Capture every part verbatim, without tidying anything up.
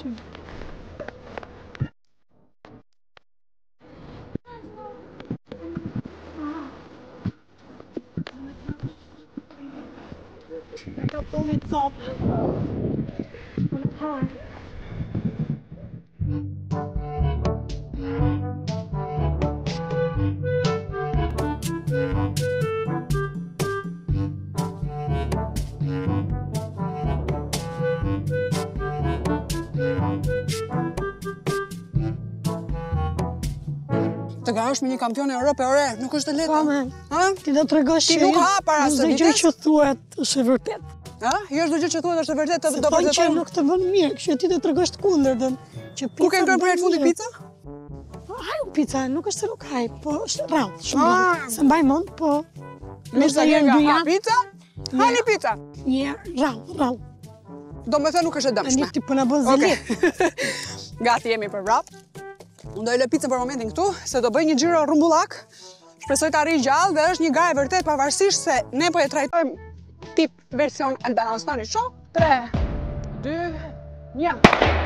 Ka punit top. Të garosh me një kampion e Europë e ore, nuk është e lehtë. Po, me. Ti do të tregosh Ti nuk ha para së ditës. Çdo gjë që thuhet është e vërtetë. Ha? Jo çdo gjë që thuhet është e vërtetë, Se do thonë që vërtetoj. nuk të bën mirë, kështu që ti do tregosh të kundërtën. Që Ku ke ngrënë për herë të bën fundit mirë. pica? Haj pica, nuk është se nuk haj, po është rrallë, shumë Ah. rrallë. Se mbaj mend, po Luisa herë vjen nga dy ha javë, pica? Hani pica. një herë rrallë, rrallë. Do me thënë nuk është e Tani dëmshme. ti po na bën Okej. zelit. Gati jemi për vrap. Unë do e lë picën për momentin këtu, se do bëj një xhiro rrumbullak. Shpresoj të arrij gjallë dhe është një garë e vërtet pavarësisht se ne po e trajtojmë tip version Albana. Stani shoh. tre, dy, një.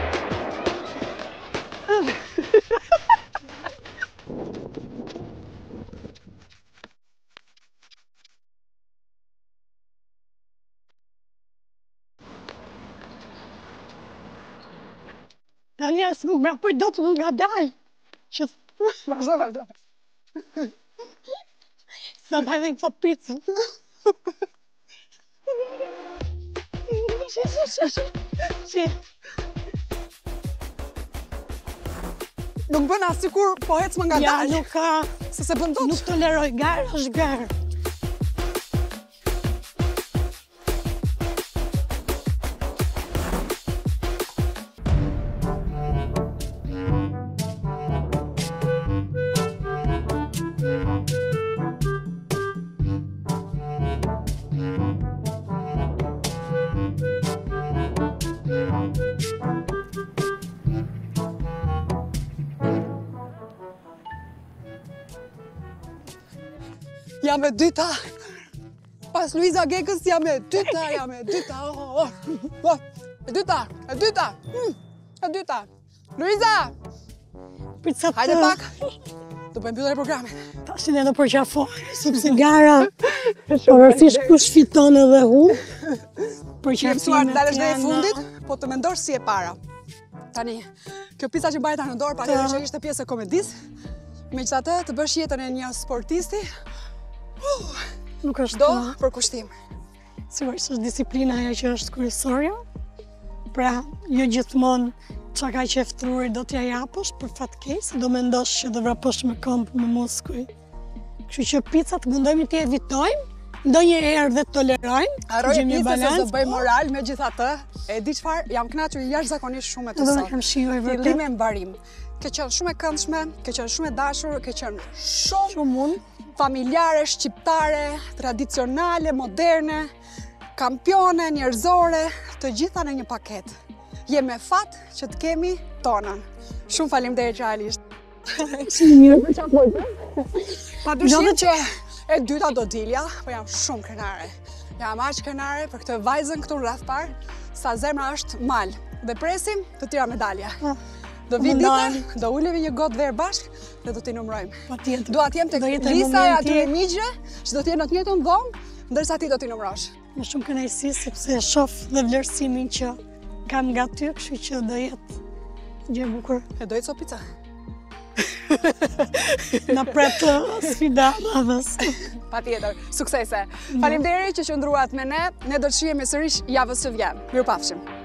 Tani as nuk më pëj do të nga dalë. Që Vazhdo, vazhdo. sa mbaj dhe këto picën. Si, si, si, si. Si. Nuk bën as sikur po ec më nga Ja, dalë. nuk ka, Se se bën dot. nuk toleroj garë, është garë. Jam e dyta. Pas Luiza Gekës jam e dyta, jam e dyta. Oh, oh, oh. E dyta, e dyta. Mm, e dyta. Luiza, Picat hajde pak. Do bëjmë mbyllje programin. Tashin e do përqafoj, sepse gara, pavarësisht kush fiton edhe hu, Jem mësuar të dalësh dhe e fundit, po të mendosh si e para. Tani, kjo pica që mbajta në dorë, pa që ishte pjesë e komedisë, megjithatë të bësh jetën e një sportisti, Nuk është do për kushtim. sigurisht është disiplina ajo që është kryesorja. Pra, jo gjithmonë çka ka qeftruar do t'ja japësh për fatkeqësi, do mendosh që do vraposh me këmbë, me muskuj. Kështu që picat mundojmë t'i evitojmë, ndonjëherë dhe tolerojmë. Harroje gjejmë një picën se do balancë, bëj po, moral, megjithatë, e di çfarë, jam kënaqur jashtëzakonisht shumë me të Edhe sot. unë kam shijuar vërtet. Fillime e mbarim. Ke qenë shumë e këndshme, ke qenë shumë e dashur, ke qenë shumë Shumë unë. familjare, shqiptare, tradicionale, moderne, kampione, njerëzore, të gjitha në një paket. Je me fat që të kemi tonën. Shumë faleminderit realisht. Shumë mirë për çfarë po. Pa dyshim që e dyta do dilja, po jam shumë krenare. Jam aq krenare për këtë vajzën këtu në rreth parë, sa zemra është mal. Dhe presim të tjera medalja. Do vi dita, do ulemi një gotë verë bashkë dhe do t'i numrojmë. Patjetër. Dua t'jem tek Do jetë Lisa e momenti- atyre miqve, që do t'jenë në të njëjtën dhomë, ndërsa ti do t'i numrosh. Me shumë kënaqësi sepse shoh dhe vlerësimin që kam nga ty, kështu që do jetë gjë e bukur. E dojtë so pica? Na pret sfida madhës. Patjetër, suksese. Faleminderit që qëndruat me ne. Ne do të shihemi sërish javës së vjen. Mirupafshim.